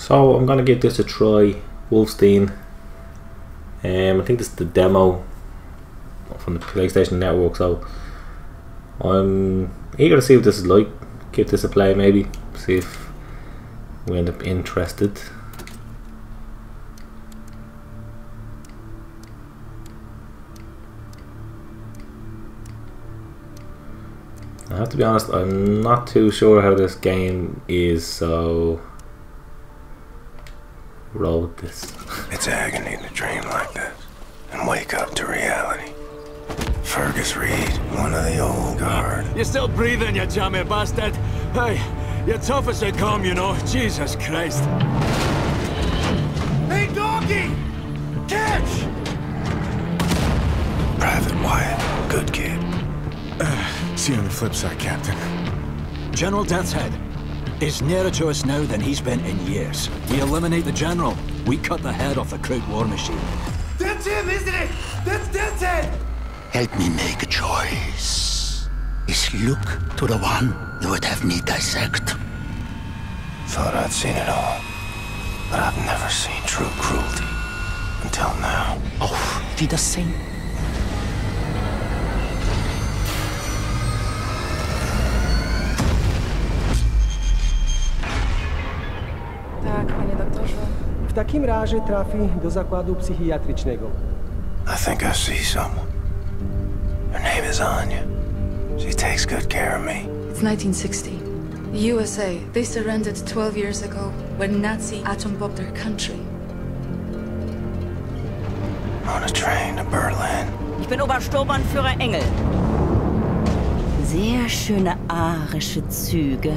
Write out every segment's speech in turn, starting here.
So I'm gonna give this a try. Wolfenstein. I think this is the demo from the PlayStation Network, so I'm eager to see what this is like. Give this a play, maybe see if we end up interested. I have to be honest, I'm not too sure how this game is, so roll with this. It's agony to dream like this and wake up to reality. Fergus Reed, one of the old guard. You're still breathing, you jammy bastard. Hey, you're tough as they come, you know. Jesus Christ. Hey, doggy! Catch! Private Wyatt, good kid. See you on the flip side, Captain. General Death's Head is nearer to us now than he's been in years. We eliminate the General. We cut the head off the Kraut war machine. That's him, isn't it? That's Death's Head! Help me make a choice. Is Luke to the one you would have me dissect? Thought I'd seen it all, but I've never seen true cruelty until now. Oh, wie das sehen? Tak, panie doktorze. W takim razie trafi do zakładu psychiatrycznego. I think I see someone. Her name is Anya. She takes good care of me. It's 1960. The USA, they surrendered 12 years ago when Nazi atom bombed their country. On a train to Berlin. Ich bin Obersturmbannführer Engel. Sehr schöne arische Züge.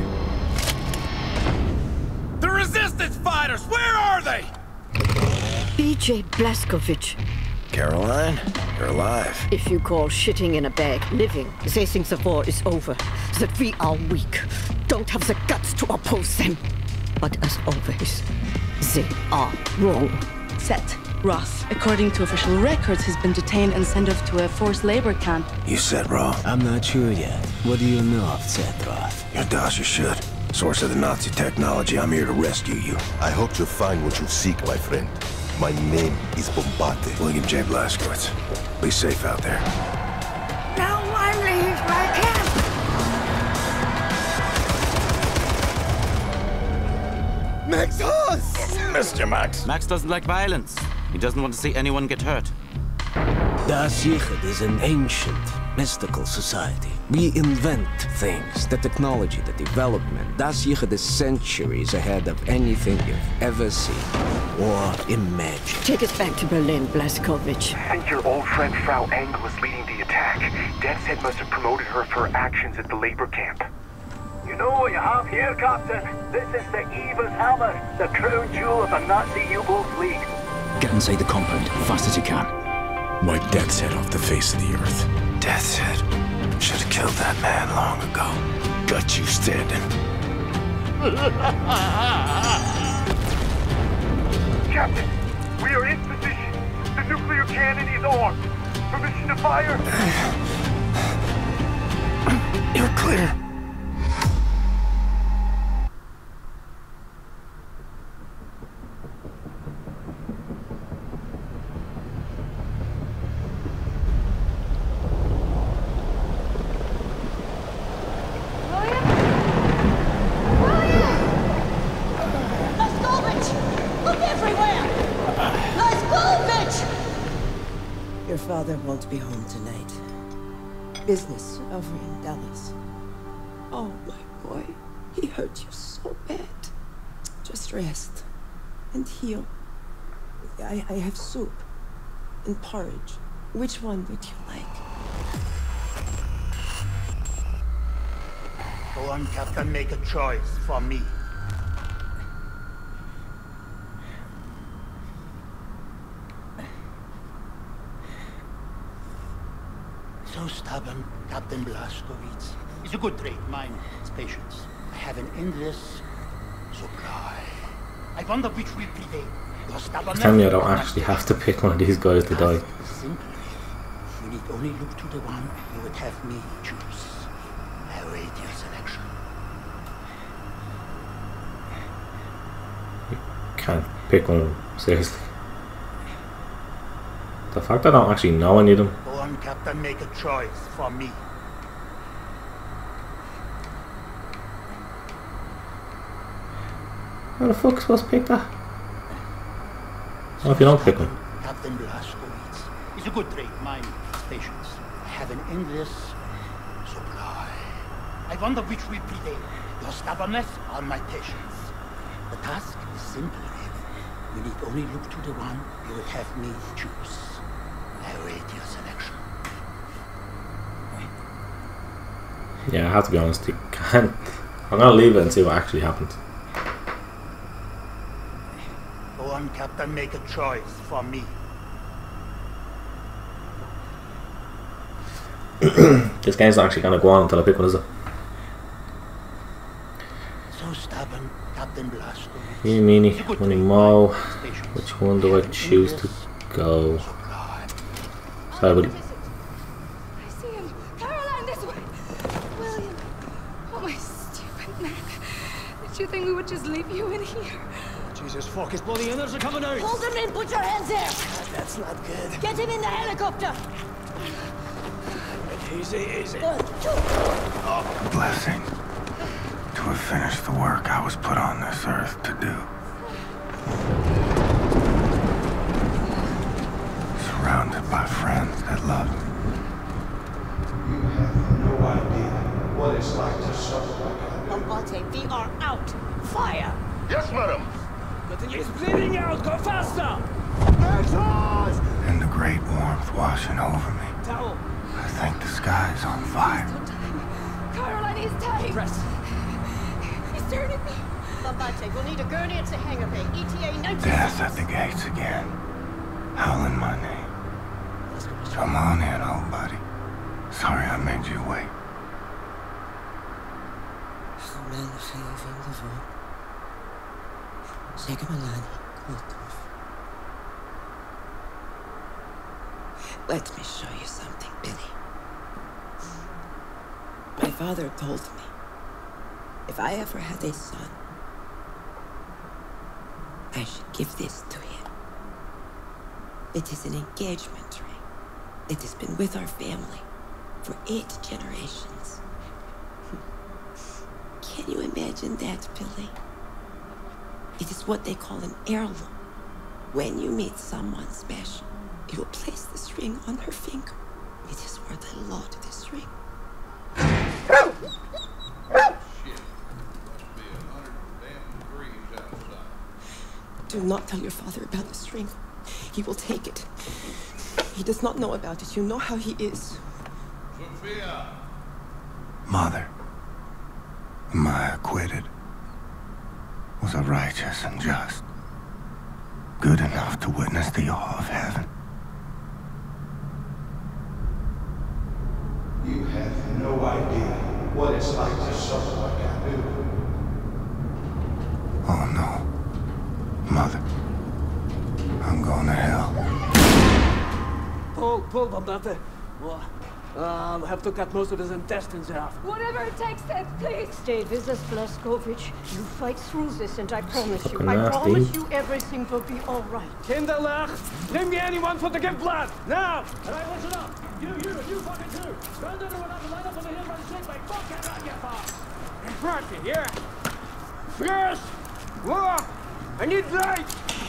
The resistance fighters, where are they? BJ Blazkowicz. Caroline, you're alive. If you call shitting in a bag living, they think the war is over, that we are weak, don't have the guts to oppose them. But as always, they are wrong. Seth Roth, according to official records, has been detained and sent off to a forced labor camp. You said wrong. I'm not sure yet. What do you know of Seth Roth? Your Dasha should. Source of the Nazi technology, I'm here to rescue you. I hope you find what you seek, my friend. My name is Bombate. William J. Blazkowicz. Be safe out there. No one leaves my camp! Max Haus! Mr. Max. Max doesn't like violence. He doesn't want to see anyone get hurt. Das Yichud is an ancient, mystical society. We invent things, the technology, the development. Das Yichud is centuries ahead of anything you've ever seen or imagined. Take us back to Berlin, Blazkowicz. I think your old friend Frau Engel is leading the attack. Death's Head must have promoted her for her actions at the labor camp. You know what you have here, Captain? This is the Eva's Hammer, the crown jewel of the Nazi U-Boat League. Get inside the compound, fast as you can. Wipe Death's Head off the face of the earth. Death's Head. Should have killed that man long ago. Got you standing. Captain, we are in position. The nuclear cannon is armed. Permission to fire? You're clear. Your father won't be home tonight. Business over in Dallas. Oh, my boy. He hurt you so bad. Just rest and heal. I have soup and porridge. Which one would you like? Go on, Captain, make a choice for me. So stubborn, Captain Blazkowicz. It's a good trait. Mine is patience. I have an endless supply. I wonder which will prevail. Your stubbornness. Tell me I don't actually have to pick one of these guys to die. Simply, you need only look to the one you would have me choose. I await your selection. Can't pick one of them, seriously. The fact I don't actually know any of them. Go on, Captain, make a choice for me. How the fuck am I supposed to pick that? What if you don't pick one? Captain Blazkowicz. It's a good trade, mine is patience. I have an endless supply. I wonder which will prevail, your stubbornness or my patience. The task is simple, Red. You need only look to the one you would have me choose. I await your selection. Yeah, I have to be honest, you can't. I'm gonna leave it and see what actually happens. Go on, Captain, make a choice for me. This game's not actually gonna go on until I pick one, is it? So stubborn, Captain Blazkowicz. You meanie, money mo. Which one do I choose to go? Sorry, buddy. I see him. Caroline, this way. William. Oh, my stupid neck. Did you think we would just leave you in here? Jesus fuck, his bloody innards are coming out! Hold him in, put your hands there! That's not good. Get him in the helicopter! Easy, easy. A blessing to have finished the work I was put on this earth to do. Surrounded by friends that love me. You have no idea what it's like to suffer like I do. Bombate, we are out! Fire! Yes, madam. He's bleeding out! Go faster! And the great warmth washing over me. Towel! I think the sky's on fire. Caroline, he's tight. Rest. He's turning me. Bombate, we'll need a gurney at the hangar bay. ETA 90 Death at the gates again. Howling my name. Come on in, old buddy. Sorry I made you wait. Let me show you something, Billy. My father told me if I ever had a son, I should give this to him. It is an engagement ring. It has been with our family for 8 generations. Can you imagine that, Billy? It is what they call an heirloom. When you meet someone special, you will place this ring on her finger. It is worth a lot, this ring. Do not tell your father about this ring. He will take it. He does not know about it. You know how he is. Sophia! Mother, am I acquitted? Was I righteous and just? Good enough to witness the awe of heaven? You have no idea what it's like to suffer like I do. Oh no. Mother, I'm going to hell. Pull, Bombate. We'll have to cut most of his intestines out. Whatever it takes, Ted, please. Stay with us, Blazkowicz. You fight through this, and I promise you, Fucking nasty. everything will be all right. Kinderlach, bring me anyone for to give blood, now! Alright, listen up. You fucking too. Stand under another line up on the hill by the ship, like fuck that right, you far. Party, yeah. Fierce! War! I need light!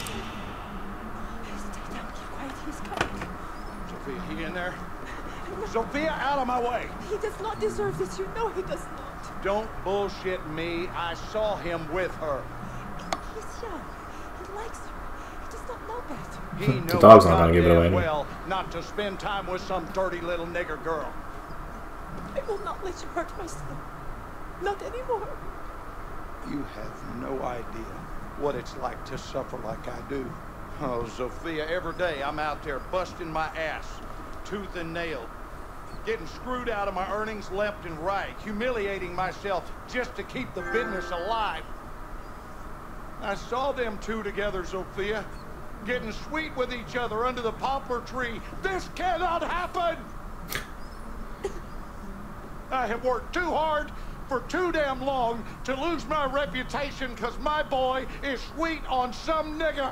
He's coming. Sophia, he in there? Sophia, out of my way! He does not deserve this. You know he does not. Don't bullshit me. I saw him with her. He's young. He likes her. He does not know better. He knows The dog's not gonna give it away. goddamn well not to spend time with some dirty little nigger girl. I will not let you hurt my son. Not anymore. You have no idea what it's like to suffer like I do. Oh, Sophia, every day I'm out there busting my ass, tooth and nail, getting screwed out of my earnings left and right, humiliating myself just to keep the business alive. I saw them two together, Sophia, getting sweet with each other under the poplar tree. This cannot happen! I have worked too hard, for too damn long to lose my reputation because my boy is sweet on some nigger.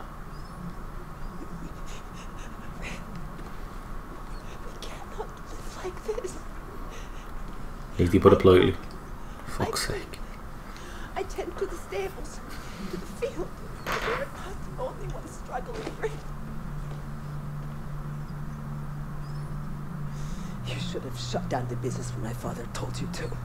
We cannot live like this. Easy put it politely. Fuck's sake. I tend to the stables, to the field. We're not the only ones struggling for it. You should have shut down the business when my father told you to.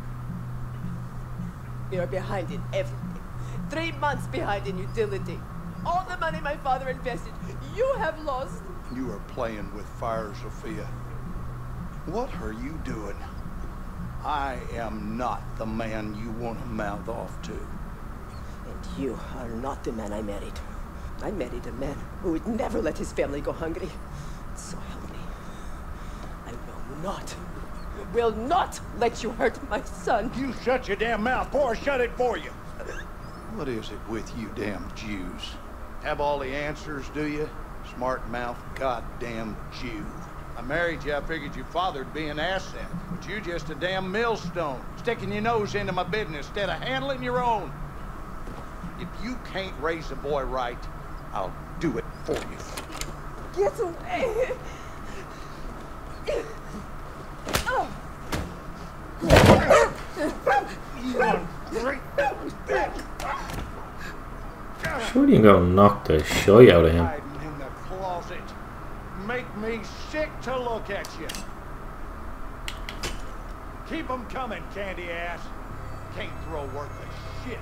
You're behind in everything. 3 months behind in utility. All the money my father invested, you have lost. You are playing with fire, Sophia. What are you doing? I am not the man you want to mouth off to. And you are not the man I married. I married a man who would never let his family go hungry. So help me. I will not let you hurt my son. You shut your damn mouth before I shut it for you. What is it with you damn Jews? Have all the answers, do you? Smart mouth goddamn Jew. I married you, I figured your father'd be an asset. But you just a damn millstone, sticking your nose into my business instead of handling your own. If you can't raise a boy right, I'll do it for you. Get away! Surely you're gonna knock the shit out of him. Hiding in the closet. Make me sick to look at you. Keep them coming, candy ass. Can't throw worth a shit.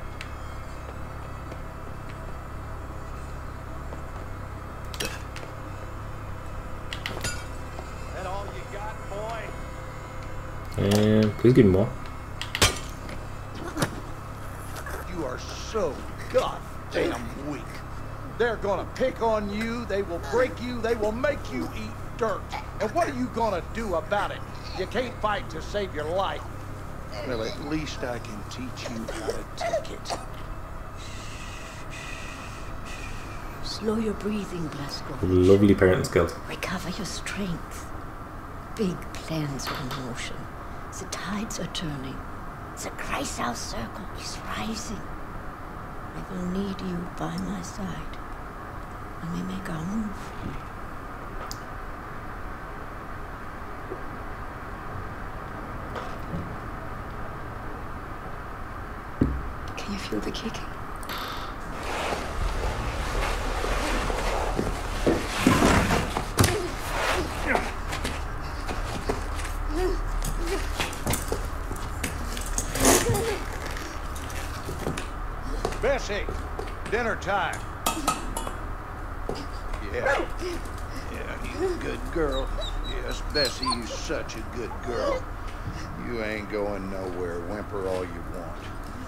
That all you got, boy? Please give me more. You are so goddamn weak. They're gonna pick on you, they will break you, they will make you eat dirt. And what are you gonna do about it? You can't fight to save your life. Well, at least I can teach you how to take it. Slow your breathing, Blasco. Lovely parenting skills. Recover your strength. Big plans are in motion. The tides are turning. The Kreisau circle is rising. I will need you by my side when we make our move. Can you feel the kicking? Bessie, dinner time. Yeah, you good girl. Yes, Bessie, you such a good girl. You ain't going nowhere. Whimper all you want.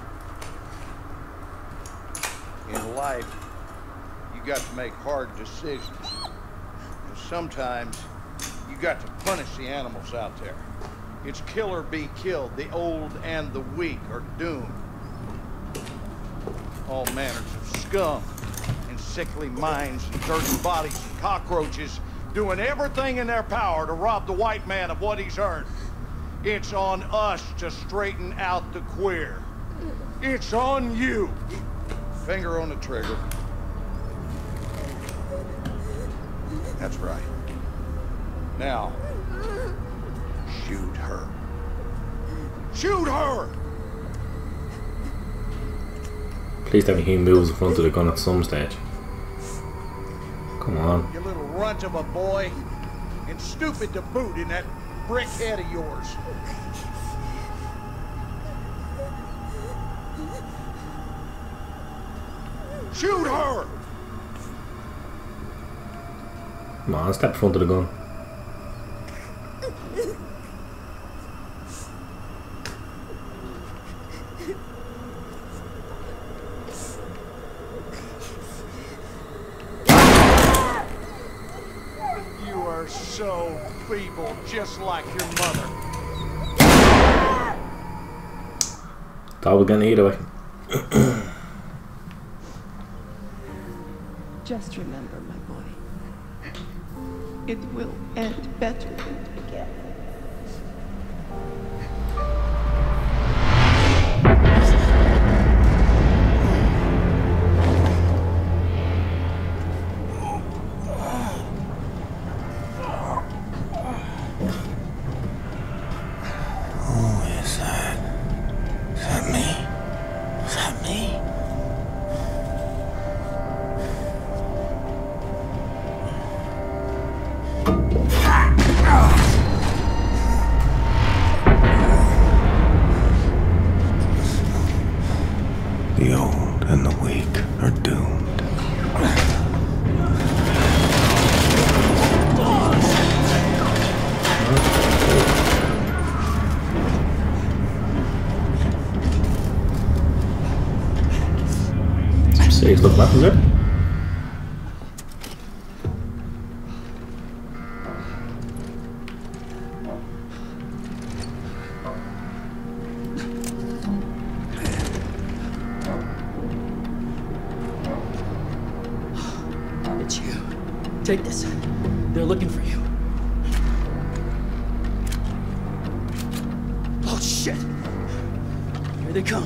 In life, you got to make hard decisions. And sometimes, you got to punish the animals out there. It's kill or be killed. The old and the weak are doomed. All manners of scum and sickly minds and dirty bodies and cockroaches doing everything in their power to rob the white man of what he's earned. It's on us to straighten out the queer. It's on you. Finger on the trigger. That's right. Now, shoot her. Shoot her! Please tell me he moves in front of the gun at some stage. Come on. You little runt of a boy. And stupid to boot in that brick head of yours. Shoot her! Come on, step in front of the gun. You are so feeble, just like your mother. Thought we're gonna eat away. Just remember, my boy. It will end better than it began. me. The old and the weak are doomed. Some serious looking weapons there. It's you. Take this. They're looking for you. Oh shit! Here they come.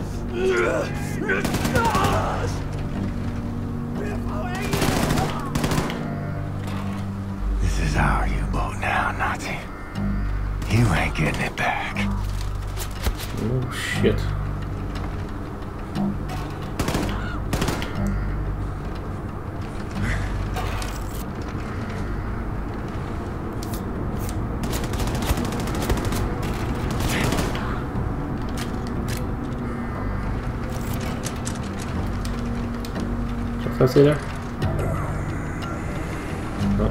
This is our U-boat now, Nazi. You ain't getting it back. Oh shit. Can I see there? No.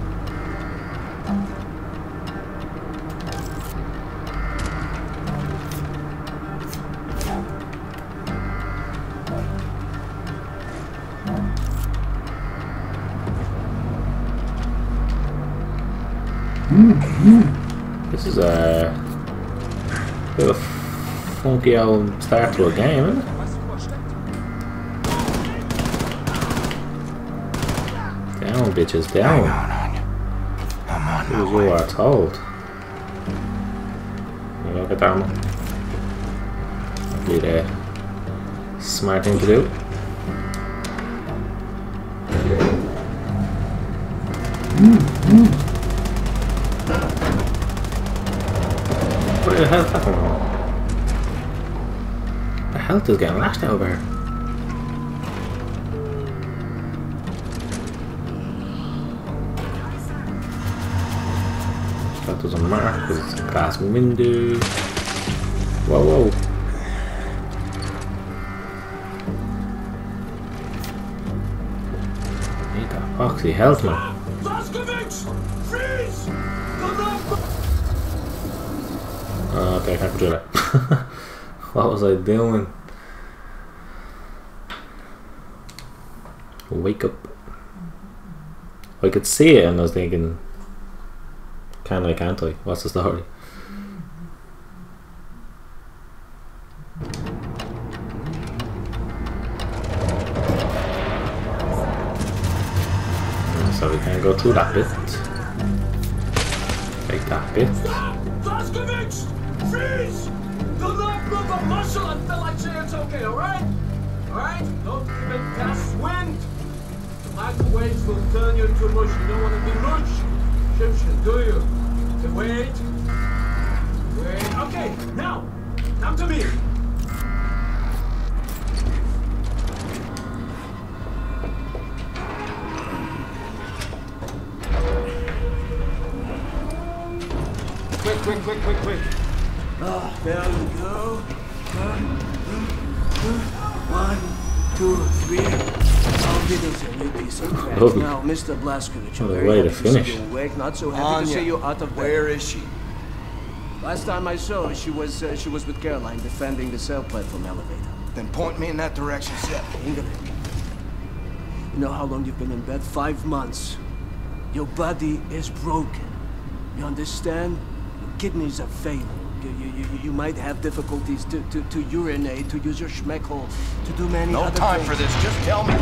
This is a bit of a funky old start to a game, isn't it? Down, bitches, down. I'm on As you are told. Look at that one. That'd be the smart thing to do. What the hell is that going on? The health is getting lashed over here. That doesn't matter because it's a glass window. Whoa, whoa. Need that epoxy health, man. Oh, okay, I can't control that. What was I doing? Wake up. I could see it and I was thinking, can I, can't I? What's the story? So we can go through that bit. Take that bit. Blazkowicz! Freeze! Do not move a muscle until I say it's okay, alright? Alright? Don't even cast wind. The microwaves will turn you into mush. You don't want to be mush. Egyptian, do you? Okay, wait. Wait. Okay, now, come to me. Quick. Oh, there we go. 1, 2, 3. I'll give us a new piece of crap. Oh. Now, Mr. Blazkowicz, What a very way to happy see finish. you awake. Not so happy to see you out of bed. Where is she? Last time I saw her, she was with Caroline defending the sail platform elevator. Then point me in that direction, Sepp. Ingrid, you know how long you've been in bed? 5 months. Your body is broken. You understand? Your kidneys are failing. You might have difficulties to urinate, to use your schmeckhole, to do many other things. No time for this, just tell me.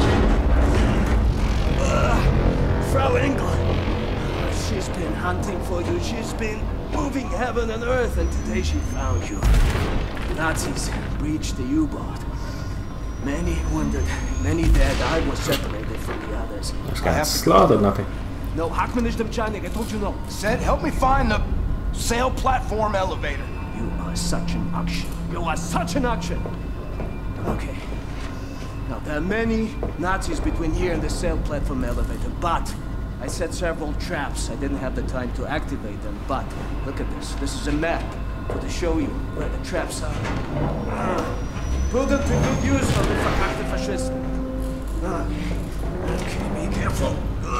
Frau England, she's been hunting for you. She's been moving heaven and earth, and today she found you. The Nazis breached the U-boat. Many wounded, many dead. I was separated from the others. Just got slaughtered, nothing. No, Hackman is Demchanik, I told you no. Said, help me find the sail platform elevator. You are such an action. You are such an action. Okay. There are many Nazis between here and the sail platform elevator, but I set several traps. I didn't have the time to activate them, but look at this. This is a map to show you where the traps are. Put it to good use for the verpackte Faschisten. Okay, be careful.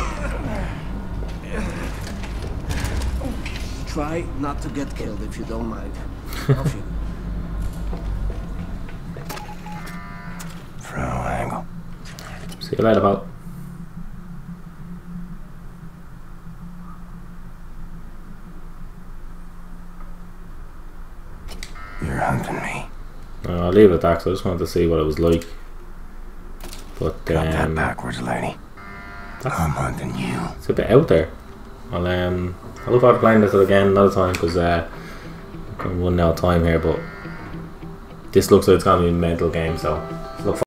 Try not to get killed if you don't mind. Off you. Frau Engel. See you later, pal. You're hunting me. I'll leave it at that because I just wanted to see what it was like. But Got that backwards, lady. I'm hunting you. It's a bit out there. I'll look forward to playing this again another time because I'm running out of time here. But this looks like it's gonna be a mental game, so look.